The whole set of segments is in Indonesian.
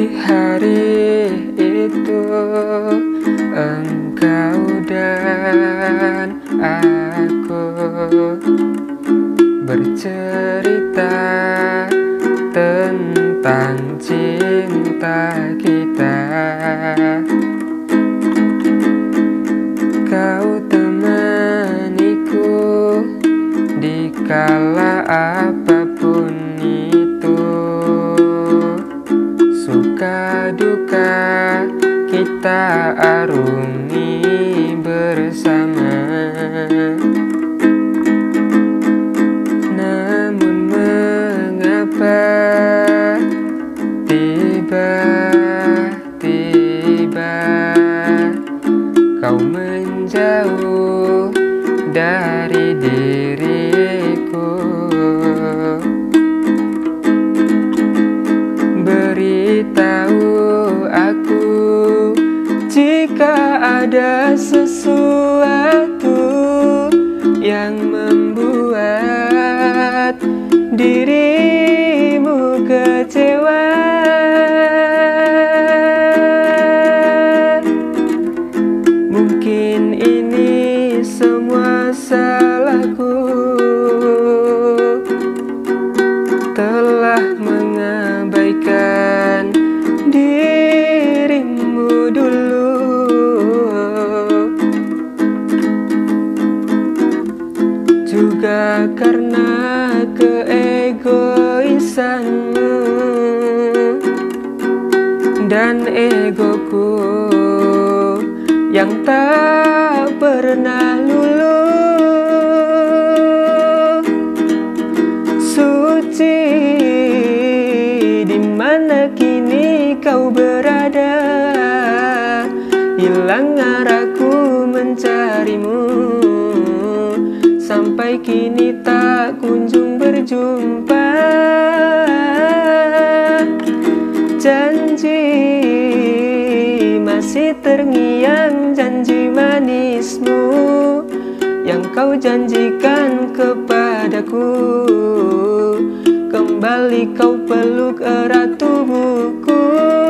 Di hari itu engkau dan aku bercerita tentang cinta kita. Kau temaniku di kala apapun itu, suka duka kita arungi bersama. Namun mengapa tiba-tiba kau menjauh dari diriku? Beritahu aku jika ada sesuatu yang membuat dirimu kecewa. Mungkin ini semua salahku, telah mengabaikan dirimu dulu. Juga karena keegoisanmu dan egoku yang tak pernah luluh. Suci, di mana kini kau berada? Hilang arahku mencarimu, sampai kini tak kunjung berjumpa. Janji masih terngiang, janji manismu yang kau janjikan kepadaku. Kembali kau peluk erat tubuhku.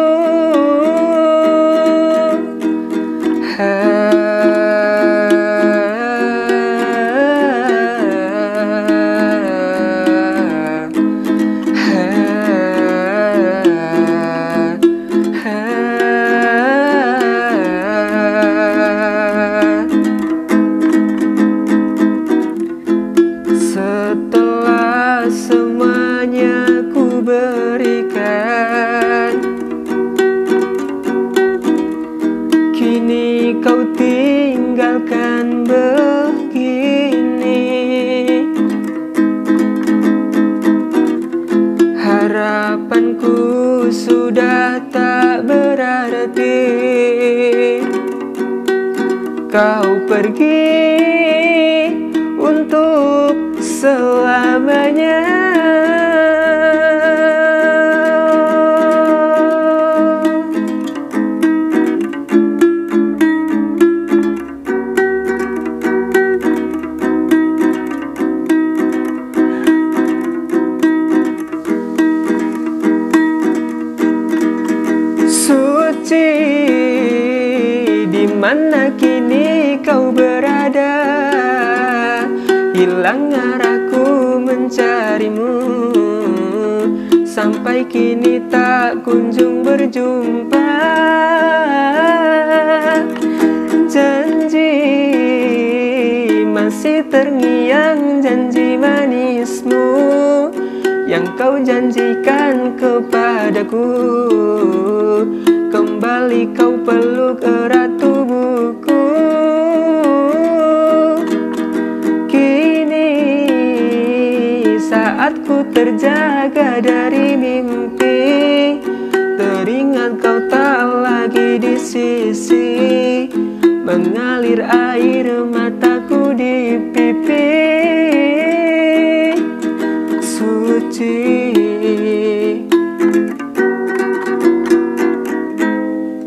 Setelah semuanya ku berikan, kini kau tinggalkan begini. Harapanku sudah tak berarti, kau pergi untuk selamanya. Suci, di mana kini kau berada? Hilang arahku mencarimu, sampai kini tak kunjung berjumpa. Janji masih terngiang, janji manismu yang kau janjikan kepadaku. Kembali kau peluk erat tubuhku. Kini saat ku terjaga dari mimpi, teringat kau tak lagi di sisi. Mengalir air mata